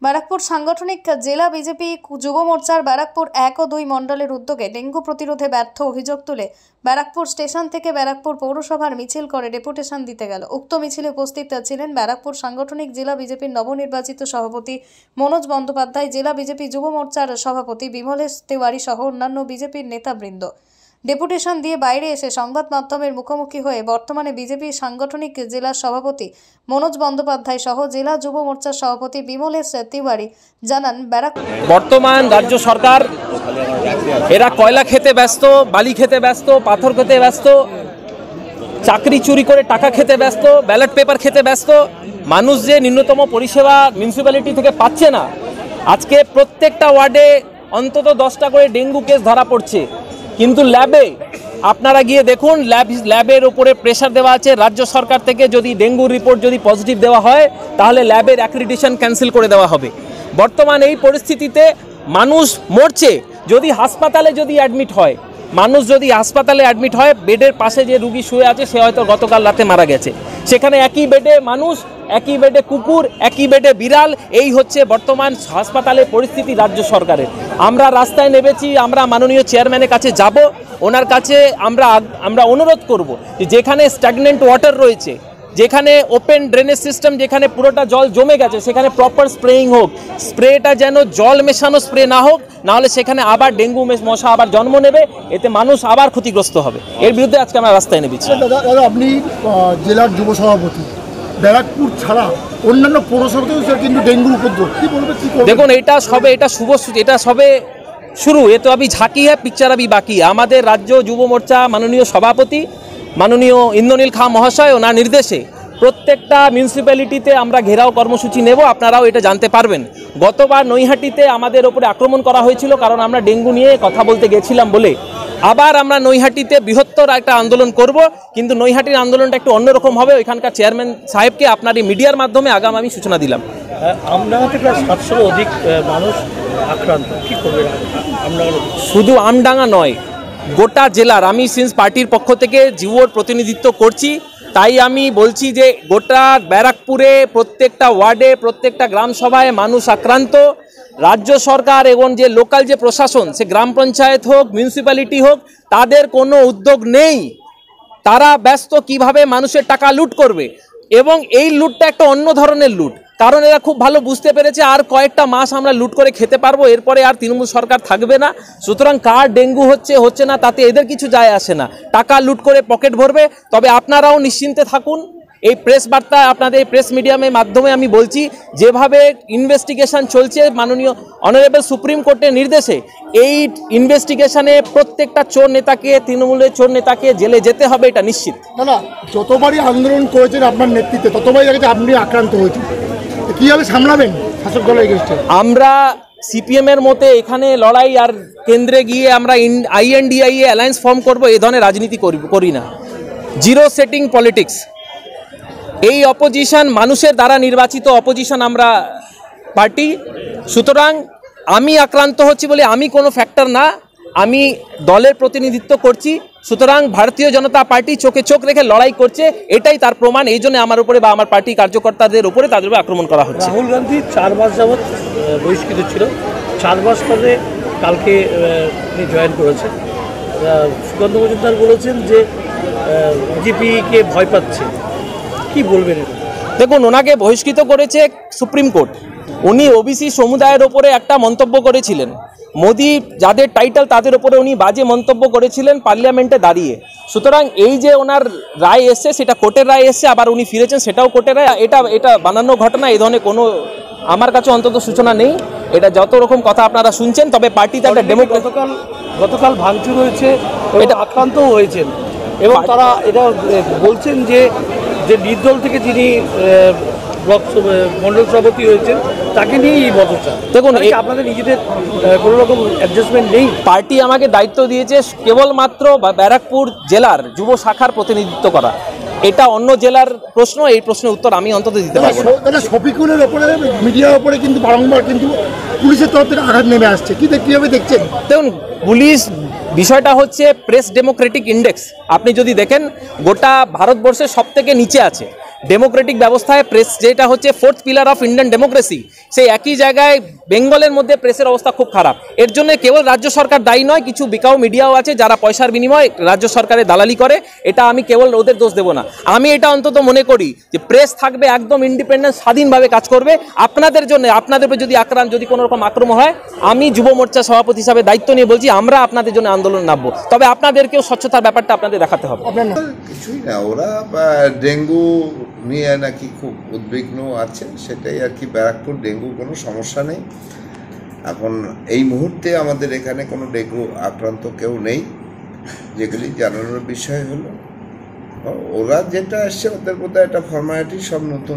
ব্যারাকপুর সাংগঠনিক জেলা বিজেপি যুব মোর্চার ব্যারাকপুর 1 ও 2 মণ্ডলের উদ্যোগে ডেঙ্গু প্রতিরোধে ব্যর্থ অভিযোগ তুলে ব্যারাকপুর স্টেশন থেকে ব্যারাকপুর পৌরসভার মিছিল করে ডেপুটেশন দিতে গেল। উক্ত মিছিলে উপস্থিত ছিলেন ব্যারাকপুর সাংগঠনিক জেলা বিজেপির নবনির্বাচিত সভাপতি মনোজ বন্দ্যোপাধ্যায়, জেলা বিজেপি যুব মোর্চার সভাপতি বিমলেশ তিওয়ারি সহ অন্যান্য বিজেপির নেতাবৃন্দ। ডেপুটেশন দিয়ে বাইরে এসে সংবাদ মাধ্যমের মুখোমুখি হয়ে বর্তমানে বিজেপি সাংগঠনিক জেলা সভাপতি মনোজ বন্দ্যোপাধ্যায় সহ জেলা যুব মোর্চার সভাপতি বিমলেশ তিওয়ারি জানান, বর্তমান রাজ্য সরকার এরা কয়লা খেতে ব্যস্ত, বালি খেতে ব্যস্ত, পাথর খেতে ব্যস্ত, চাকরি চুরি করে টাকা খেতে ব্যস্ত, ব্যালট পেপার খেতে ব্যস্ত। মানুষ যে ন্যূনতম পরিষেবা মিউনিসিপ্যালিটি থেকে পাচ্ছে না। আজকে প্রত্যেকটা ওয়ার্ডে অন্তত 10টা করে ডেঙ্গু কেস ধরা পড়ছে, কিন্তু ল্যাবে আপনারা গিয়ে দেখুন, ল্যাবের উপরে প্রেশার দেওয়া আছে রাজ্য সরকার থেকে। যদি ডেঙ্গুর রিপোর্ট যদি পজিটিভ দেওয়া হয় তাহলে ল্যাবের অ্যাক্রিডিটেশন ক্যান্সেল করে দেওয়া হবে। বর্তমান এই পরিস্থিতিতে মানুষ মরছে। যদি হাসপাতালে যদি অ্যাডমিট হয়, মানুষ যদি হাসপাতালে অ্যাডমিট হয়, বেডের পাশে যে রুগী শুয়ে আছে সে হয়তো গতকাল রাতে মারা গেছে। সেখানে একই বেডে মানুষ, একই বেডে কুকুর, একই বেডে বিড়াল। এই হচ্ছে বর্তমান হাসপাতালের পরিস্থিতি রাজ্য সরকারের। আমরা রাস্তায় নেমেছি, আমরা মাননীয় চেয়ারম্যানের কাছে যাব, ওনার কাছে আমরা অনুরোধ করব যে যেখানে স্ট্যাগনেন্ট ওয়াটার রয়েছে, যেখানে ওপেন ড্রেনেজ সিস্টেম, যেখানে পুরোটা জল জমে গেছে, সেখানে প্রপার স্প্রেইং হোক। স্প্রেটা যেন জল মেশানো স্প্রে না হোক, নাহলে সেখানে আবার ডেঙ্গু মশা আবার জন্ম নেবে, এতে মানুষ আবার ক্ষতিগ্রস্ত হবে। এর বিরুদ্ধে আজকে আমরা রাস্তায় নেমেছি। দাদা, আপনি জেলার যুব সভাপতি, ব্যারাকপুর ছাড়া অন্যান্য পৌরসভাতেও কিন্তু ডেঙ্গুর উপদ্রব, কি বলবেন? দেখুন, এটা সবে শুরু। এ তো আবি ঝাঁকি হ্যাঁ, পিকচার আবি বাকি। আমাদের রাজ্য যুব মোর্চা মাননীয় সভাপতি মাননীয় ইন্দ্রনীল খাঁ মহাশয়, ওনার নির্দেশে প্রত্যেকটা মিউনিসিপ্যালিটিতে আমরা ঘেরাও কর্মসূচি নেব। আপনারাও এটা জানতে পারবেন। গতবার নৈহাটিতে আমাদের ওপরে আক্রমণ করা হয়েছিল, কারণ আমরা ডেঙ্গু নিয়ে কথা বলতে গেছিলাম বলে। আবার আমরা নৈহাটিতে বৃহত্তর একটা আন্দোলন করব, কিন্তু নৈহাটির আন্দোলনটা একটু অন্যরকম হবে। ওইখানকার চেয়ারম্যান সাহেবকে আপনার এই মিডিয়ার মাধ্যমে আগাম আমি সূচনা দিলাম। আমডাঙ্গাতে প্রায় 700 অধিক মানুষ আক্রান্ত, কি করবে? শুধু আমডাঙ্গা নয়, গোটা জেলার, আমি সিন্স পার্টির পক্ষ থেকে যুবর প্রতিনিধিত্ব করছি, তাই আমি বলছি যে গোটা ব্যারাকপুরে প্রত্যেকটা ওয়ার্ডে, প্রত্যেকটা গ্রাম সভায় মানুষ আক্রান্ত। রাজ্য সরকার এবং যে লোকাল যে প্রশাসন, সে গ্রাম পঞ্চায়েত হোক, মিউনিসিপ্যালিটি হোক, তাদের কোনো উদ্যোগ নেই। তারা ব্যস্ত কিভাবে মানুষের টাকা লুট করবে, এবং এই লুটটা একটা অন্য ধরনের লুট। কারণ এরা খুব ভালো বুঝতে পেরেছে আর কয়েকটা মাস আমরা লুট করে খেতে পারবো, এরপরে আর তৃণমূল সরকার থাকবে না। সুতরাং কার ডেঙ্গু হচ্ছে না তাতে এদের কিছু যায় আসে না, টাকা লুট করে পকেট ভরবে। তবে আপনারাও নিশ্চিন্তে থাকুন। এই প্রেস বার্তা, আপনাদের এই প্রেস মিডিয়ামের মাধ্যমে আমি বলছি, যেভাবে ইনভেস্টিগেশন চলছে মাননীয় অনারেবল সুপ্রিম কোর্টের নির্দেশে, এই ইনভেস্টিগেশনে প্রত্যেকটা চোর নেতাকে, তৃণমূলের চোর নেতাকে জেলে যেতে হবে, এটা নিশ্চিত। দাদা, যতবারই আন্দোলন করেছেন আপনার নেতৃত্বে, ততবারই দেখেছি আপনি আক্রান্ত হয়েছেন। কীভাবে সামলাবেন শাসক দলের এগেইনস্টে? আমরা সিপিএমের মতে এখানে লড়াই, আর কেন্দ্রে গিয়ে আমরা INDIA অ্যালায়েন্স ফর্ম করব, এই ধরনের রাজনীতি করি না। Zero setting politics. এই অপোজিশন মানুষের দ্বারা নির্বাচিত অপোজিশন আমরা পার্টি। সুতরাং আমি আক্রান্ত হচ্ছি বলে আমি কোনো ফ্যাক্টর না, আমি দলের প্রতিনিধিত্ব করছি। সুতরাং ভারতীয় জনতা পার্টি চোখে চোখ রেখে লড়াই করছে, এটাই তার প্রমাণ। এই জন্য আমার উপরে বা আমার পার্টি কার্যকর্তাদের উপরে তাদের উপরে আক্রমণ করা হচ্ছে। রাহুল গান্ধী 4 মাস যাবৎ বহিষ্কৃত ছিল, 4 মাস পরে কালকে উনি জয়েন করেছেন। সুকান্ত মজুমদার বলেছেন যে বিজেপিকে ভয় পাচ্ছে, কি বলবেন? দেখুন, ওনাকে বহিষ্কৃত করেছে সুপ্রিম কোর্ট। উনি ওবিসি সমুদায়ের ওপরে একটা মন্তব্য করেছিলেন। মোদি যাদের টাইটেল তাদের উপরে উনি বাজে মন্তব্য করেছিলেন পার্লামেন্টে দাঁড়িয়ে। সুতরাং এই যে ওনার রায় এসছে, সেটা কোর্টের রায় এসছে, আবার উনি ফিরেছেন, সেটাও কোর্টের রায়। এটা বানানো ঘটনা, এই ধরনের কোনো আমার কাছে অন্তত সূচনা নেই। এটা যত রকম কথা আপনারা শুনছেন, তবে পার্টিতে একটা গতকাল ভাঙচুর হয়েছে, এটা আক্রান্তও হয়েছেন, এবং তারা এটা বলছেন যে নির্দল থেকে যিনি ব্লক মন্ডল সভাপতি হয়েছেন তাকে নিয়েই এই বদলটা। দেখুন, আপনাদের নিজেদের কোনো রকম অ্যাডজাস্টমেন্ট নেই? পার্টি আমাকে দায়িত্ব দিয়েছে কেবলমাত্র ব্যারাকপুর জেলার যুব শাখার প্রতিনিধিত্ব করা। এটা অন্য জেলার প্রশ্ন, এই প্রশ্নের উত্তর আমি অন্তত দিতে পারবো না। শফিকুলের ওপরে, মিডিয়ার ওপরে কিন্তু বারংবার কিন্তু পুলিশের তরফ থেকে আঘাত নেমে আসছে, কীভাবে দেখছেন? দেখুন, পুলিশ বিষয়টা হচ্ছে প্রেস ডেমোক্রেটিক ইন্ডেক্স। আপনি যদি দেখেন, গোটা ভারতবর্ষের সব থেকে নিচে আছে। ডেমোক্রেটিক ব্যবস্থায় প্রেস যেটা হচ্ছে fourth pillar of Indian democracy, সেই একই জায়গায় বেঙ্গলের মধ্যে প্রেসের অবস্থা খুব খারাপ। এর জন্য কেবল রাজ্য সরকার দায়ী নয়, কিছু বিকাউ মিডিয়াও আছে যারা পয়সার বিনিময়ে রাজ্য সরকারের দালালি করে। এটা আমি কেবল ওদের দোষ দেবো না। আমি এটা অন্তত মনে করি যে প্রেস থাকবে একদম ইন্ডিপেন্ডেন্ট, স্বাধীনভাবে কাজ করবে। আপনাদের জন্য, আপনাদের উপর যদি কোনো রকম আক্রমণ হয়, আমি যুব মোর্চা সভাপতি হিসাবে দায়িত্ব নিয়ে বলছি, আমরা আপনাদের জন্য আন্দোলন নামবো। তবে আপনাদেরকেও স্বচ্ছতার ব্যাপারটা আপনাদের দেখাতে হবে। কিছুই না, ওরা ডেঙ্গু নিয়ে নাকি খুব উদ্বিগ্ন আছে, সেটাই আর কি। ব্যারাকপুর ডেঙ্গু কোনো সমস্যা নেই এখন এই মুহূর্তে, আমাদের এখানে কোনো ডেঙ্গু আক্রান্ত কেউ নেই। যেগুলি জানানোর বিষয় হলো, ওরা যেটা আসছে ওদের বোধহয় একটা ফর্মালিটি, সব নতুন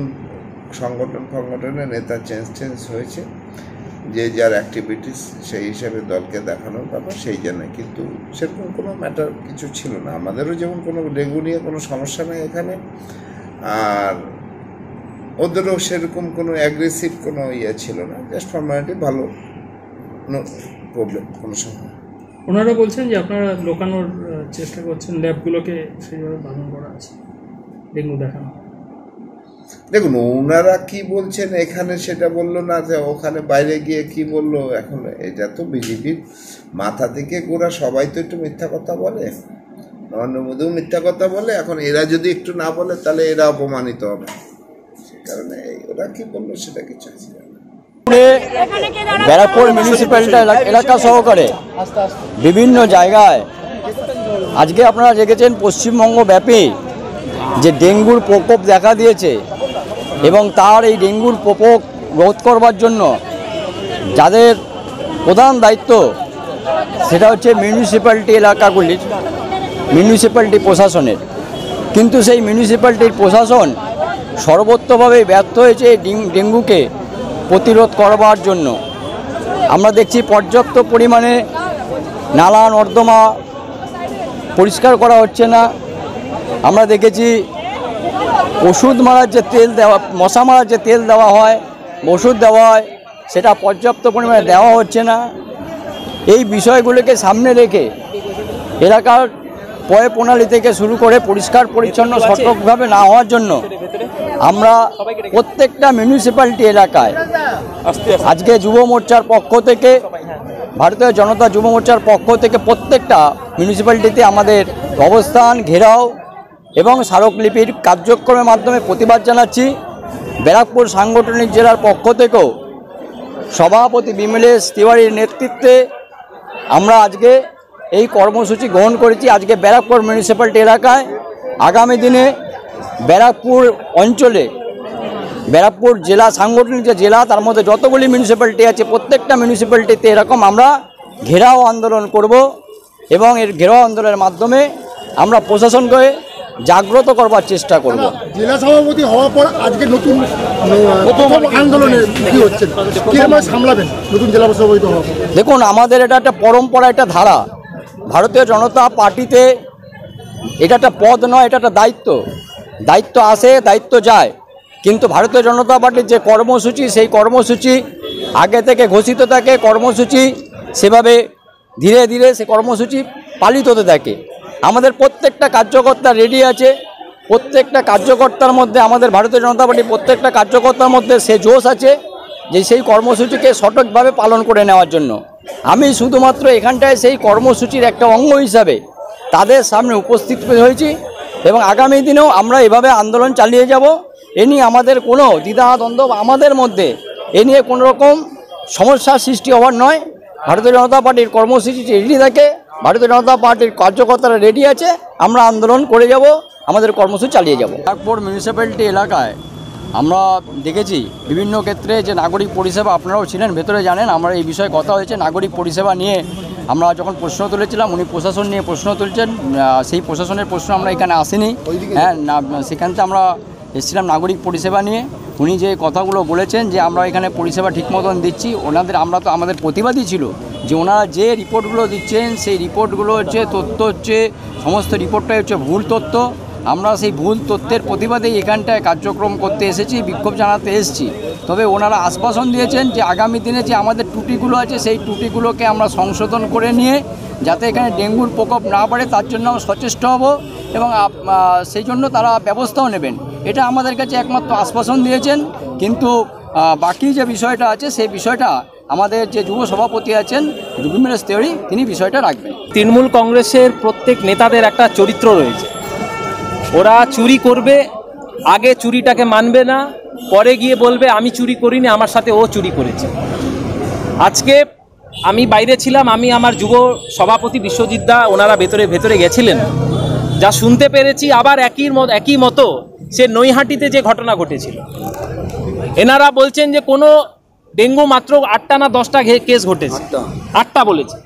সংগঠনের নেতা চেঞ্জ হয়েছে, যে যার অ্যাক্টিভিটিস সেই হিসাবে দলকে দেখানোর ব্যাপার সেই জন্য, কিন্তু সেরকম কোনো ম্যাটার কিছু ছিল না। আমাদেরও যেমন কোনো ডেঙ্গু নিয়ে কোনো সমস্যা নেই এখানে, আর ওদেরও সেরকম কোনো অ্যাগ্রেসিভ কোনো ছিল না, জাস্ট ফর্মালিটি, ভালো প্রবলেম কোনো সময়। ওনারা বলছেন যে আপনারা লোকানোর চেষ্টা করছেন, ল্যাবগুলোকে সেইভাবে বারণ করা আছে ডেঙ্গু দেখানো। দেখুন ওনারা কি বলছেন এখানে সেটা বললো না, যে ওখানে বাইরে গিয়ে কি বললো। এখন এটা তো বিজেপির মাথা থেকে গোড়া, সবাই তো একটু মিথ্যা কথা বলে, নরেন্দ্র মোদীও মিথ্যা কথা বলে। এখন এরা যদি একটু না বলে তাহলে এরা অপমানিত হবে, সে কারণে ওরা কি বললো সেটা কিছু আছে। ব্যারাকপুর মিউনিসিপ্যালিটি এলাকা সহকারে বিভিন্ন জায়গায় আজকে আপনারা দেখেছেন পশ্চিমবঙ্গ ব্যাপী যে ডেঙ্গুর প্রকোপ দেখা দিয়েছে, এবং তার এই ডেঙ্গুর প্রকোপ রোধ করবার জন্য যাদের প্রধান দায়িত্ব সেটা হচ্ছে মিউনিসিপ্যালিটি এলাকাগুলির, মিউনিসিপ্যালিটি প্রশাসনের। কিন্তু সেই মিউনিসিপ্যালিটির প্রশাসন সর্বত্রভাবে ব্যর্থ হয়েছে এই ডেঙ্গুকে প্রতিরোধ করবার জন্য। আমরা দেখছি পর্যাপ্ত পরিমাণে নালা নর্দমা পরিষ্কার করা হচ্ছে না। আমরা দেখেছি ওষুধ মারার যে তেল দেওয়া, মশা মারার যে তেল দেওয়া হয়, ওষুধ দেওয়া হয়, সেটা পর্যাপ্ত পরিমাণে দেওয়া হচ্ছে না। এই বিষয়গুলোকে সামনে রেখে এলাকার পয় প্রণালী থেকে শুরু করে পরিষ্কার পরিচ্ছন্ন সঠিকভাবে না হওয়ার জন্য আমরা প্রত্যেকটা মিউনিসিপ্যালিটি এলাকায় আজকে যুব মোর্চার পক্ষ থেকে, ভারতীয় জনতা যুব মোর্চার পক্ষ থেকে প্রত্যেকটা মিউনিসিপ্যালিটিতে আমাদের অবস্থান, ঘেরাও এবং স্মারকলিপির কার্যক্রমের মাধ্যমে প্রতিবাদ জানাচ্ছি। ব্যারাকপুর সাংগঠনিক জেলার পক্ষ থেকেও সভাপতি বিমলেশ তিওয়ারির নেতৃত্বে আমরা আজকে এই কর্মসূচি গ্রহণ করেছি। আজকে ব্যারাকপুর মিউনিসিপ্যালিটি এলাকায় আগামী দিনে ব্যারাকপুর অঞ্চলে, ব্যারাকপুর জেলা সাংগঠনিক যে জেলা, তার মধ্যে যতগুলি মিউনিসিপ্যালিটি আছে প্রত্যেকটা মিউনিসিপ্যালিটিতে এরকম আমরা ঘেরাও আন্দোলন করব, এবং এর ঘেরাও আন্দোলনের মাধ্যমে আমরা প্রশাসনকে জাগ্রত করবার চেষ্টা করব। জেলা সভাপতি হওয়ার পর আজকে নতুন আন্দোলনে কি হচ্ছে, কিভাবে সামলাবেন নতুন জেলা সভাপতি হওয়ার পর? দেখুন, আমাদের এটা একটা পরম্পরা, একটা ধারা। ভারতীয় জনতা পার্টিতে এটা একটা পদ নয়, এটা একটা দায়িত্ব। দায়িত্ব আসে, দায়িত্ব যায়, কিন্তু ভারতীয় জনতা পার্টির যে কর্মসূচি, সেই কর্মসূচি আগে থেকে ঘোষিত থাকে। কর্মসূচি সেভাবে ধীরে ধীরে সে কর্মসূচি পালিত হতে থাকে। আমাদের প্রত্যেকটা কার্যকর্তা রেডি আছে। প্রত্যেকটা কার্যকর্তার মধ্যে, আমাদের ভারতীয় জনতা পার্টির প্রত্যেকটা কার্যকর্তার মধ্যে সে জোশ আছে যে সেই কর্মসূচিকে সঠিকভাবে পালন করে নেওয়ার জন্য। আমি শুধুমাত্র এখানটায় সেই কর্মসূচির একটা অঙ্গ হিসাবে তাদের সামনে উপস্থিত হয়েছি, এবং আগামী দিনেও আমরা এভাবে আন্দোলন চালিয়ে যাব। এ নিয়ে আমাদের কোনো দ্বিধাদ্বন্দ্ব আমাদের মধ্যে, এ নিয়ে কোনো রকম সমস্যার সৃষ্টি হওয়ার নয়। ভারতীয় জনতা পার্টির কর্মসূচি রেডি থাকে, ভারতীয় জনতা পার্টির কার্যকর্তারা রেডি আছে, আমরা আন্দোলন করে যাব, আমাদের কর্মসূচি চালিয়ে যাব। ব্যারাকপুর মিউনিসিপ্যালিটি এলাকায় আমরা দেখেছি বিভিন্ন ক্ষেত্রে যে নাগরিক পরিষেবা, আপনারাও ছিলেন ভেতরে জানেন, আমরা এই বিষয়ে কথা হয়েছে। নাগরিক পরিষেবা নিয়ে আমরা যখন প্রশ্ন তুলেছিলাম, উনি প্রশাসন নিয়ে প্রশ্ন তুলছেন, সেই প্রশাসনের প্রশ্ন আমরা এখানে আসিনি। হ্যাঁ, সেখান থেকে আমরা এসেছিলাম নাগরিক পরিষেবা নিয়ে। উনি যে কথাগুলো বলেছেন যে আমরা এখানে পরিষেবা ঠিক মতন দিচ্ছি, আমরা তো আমাদের প্রতিবাদই ছিল যে ওনারা যে রিপোর্টগুলো দিচ্ছেন সেই রিপোর্টগুলো হচ্ছে তথ্য, হচ্ছে সমস্ত রিপোর্টটাই হচ্ছে ভুল তথ্য। আমরা সেই ভুল তথ্যের প্রতিবাদেই এখানটায় কার্যক্রম করতে এসেছি, বিক্ষোভ জানাতে এসেছি। তবে ওনারা আশ্বাসন দিয়েছেন যে আগামী দিনে যে আমাদের ত্রুটিগুলো আছে সেই ত্রুটিগুলোকে আমরা সংশোধন করে নিয়ে যাতে এখানে ডেঙ্গুর প্রকোপ না বাড়ে তার জন্য সচেষ্ট হব, এবং সেই জন্য তারা ব্যবস্থাও নেবেন। এটা আমাদের কাছে একমাত্র আশ্বাসন দিয়েছেন। কিন্তু বাকি যে বিষয়টা আছে সেই বিষয়টা আমাদের যে যুব সভাপতি আছেন বিমলেশ তেওড়ি তিনি বিষয়টা রাখবেন। তৃণমূল কংগ্রেসের প্রত্যেক নেতাদের একটা চরিত্র রয়েছে, ওরা চুরি করবে, আগে চুরিটাকে মানবে না, পরে গিয়ে বলবে আমি চুরি করিনি, আমার সাথে ও চুরি করেছে। আজকে আমি বাইরে ছিলাম, আমি আমার যুব সভাপতি বিশ্বজিৎ দা ওনারা ভেতরে গেছিলেন, যা শুনতে পেরেছি আবার একই মতো সে নৈহাটিতে যে ঘটনা ঘটেছিল। এনারা বলছেন যে কোনো ডেঙ্গু মাত্র 8টা না 10টা কেস ঘটেছে, 8টা বলেছে।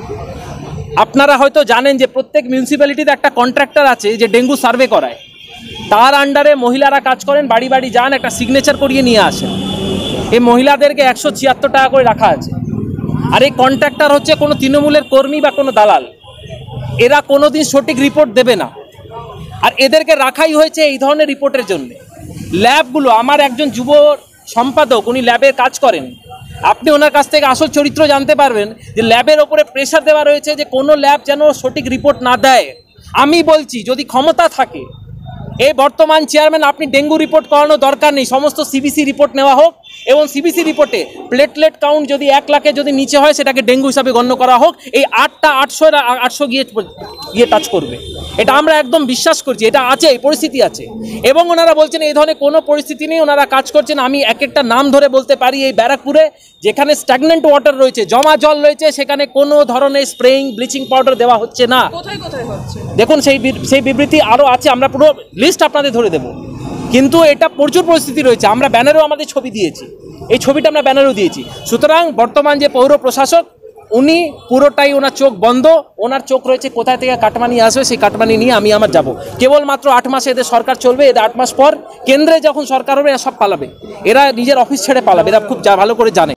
আপনারা হয়তো জানেন যে প্রত্যেক মিউনিসিপ্যালিটিতে একটা কন্ট্রাক্টর আছে যে ডেঙ্গু সার্ভে করায়, তার আন্ডারে মহিলারা কাজ করেন, বাড়ি বাড়ি যান, একটা সিগনেচার করিয়ে নিয়ে আসেন। এই মহিলাদেরকে 176 টাকা করে রাখা আছে। আর এই কন্ট্রাক্টর হচ্ছে কোনো তৃণমূলের কর্মী বা কোনো দালাল, এরা কোনোদিন সঠিক রিপোর্ট দেবে না। আর এদেরকে রাখাই হয়েছে এই ধরনের রিপোর্টের জন্য। ল্যাবগুলো, আমার একজন যুব সম্পাদক উনি ল্যাবে কাজ করেন, আপনি ওনার কাছ থেকে আসল চরিত্র জানতে পারবেন যে ল্যাবের ওপরে প্রেশার দেওয়া রয়েছে যে কোনো ল্যাব যেন সঠিক রিপোর্ট না দেয়। আমি বলছি যদি ক্ষমতা থাকে এই বর্তমান চেয়ারম্যান আপনি ডেঙ্গু রিপোর্ট করানোর দরকার নেই, সমস্ত সিবিসি রিপোর্ট নেওয়া হোক এবং সিবিসি রিপোর্টে প্লেটলেট কাউন্ট যদি 1 লাখের যদি নিচে হয় সেটাকে ডেঙ্গু হিসাবে গণ্য করা হোক। এই 800 গিয়ে টাচ করবে, এটা আমরা একদম বিশ্বাস করছি, এটা আছে, এই পরিস্থিতি আছে। এবং ওনারা বলছেন এই ধরনের কোনো পরিস্থিতি নেই, ওনারা কাজ করছেন। আমি এক একটা নাম ধরে বলতে পারি, এই ব্যারাকপুরে যেখানে স্ট্যাগনেন্ট ওয়াটার রয়েছে, জমা জল রয়েছে, সেখানে কোনো ধরনের স্প্রেইং ব্লিচিং পাউডার দেওয়া হচ্ছে না। দেখুন সেই বিবৃতি আরও আছে, আমরা পুরো লিস্ট আপনাদের ধরে দেব। কিন্তু এটা প্রচুর পরিস্থিতি রয়েছে, আমরা ব্যানারেও আমাদের ছবি দিয়েছি, এই ছবিটা আমরা ব্যানারেও দিয়েছি। সুতরাং বর্তমান যে পৌর প্রশাসক উনি পুরোটাই ওনার চোখ বন্ধ, ওনার চোখ রয়েছে কোথায় থেকে কাটমানি আসবে, সেই কাটমানি নিয়ে আমি আমার যাব। কেবলমাত্র 8 মাসে এদের সরকার চলবে, এদের 8 মাস পর কেন্দ্রে যখন সরকার হবে এরা সব পালাবে, এরা নিজের অফিস ছেড়ে পালাবে, এরা খুব ভালো করে জানে।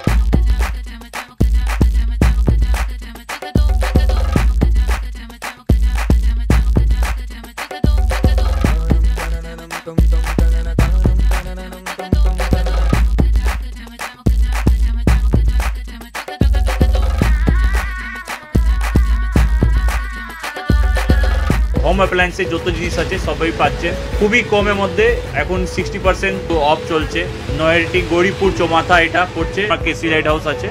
হোম অ্যাপ্লায়েন্সের যত জিনিস আছে সবই পাচ্ছেন খুবই কমের মধ্যে। এখন 60% অফ চলছে। নয়ারটি গৌরীপুর চৌমাথা এটা পড়ছে, কেসি লাইট হাউস আছে।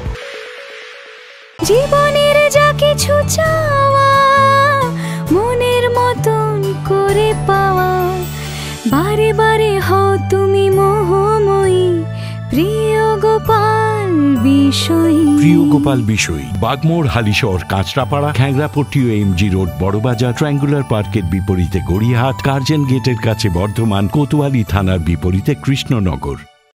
জীবনের যা কিছু চাওয়া মনের মতন করে পাওয়া, বারে বারে হও তুমি মোহময়ী, প্রিয় গোপাল বিষয়ী। প্রিয় Gopal Bishayi, Bagmore, Halisahar, Kanchrapara, Khangrapatti, MG road, Barabazar, triangular পার্কের বিপরীতে গড়িয়াহাট, কার্জন গেটের কাছে বর্ধমান, কোতোয়ালি থানার বিপরীতে কৃষ্ণনগর।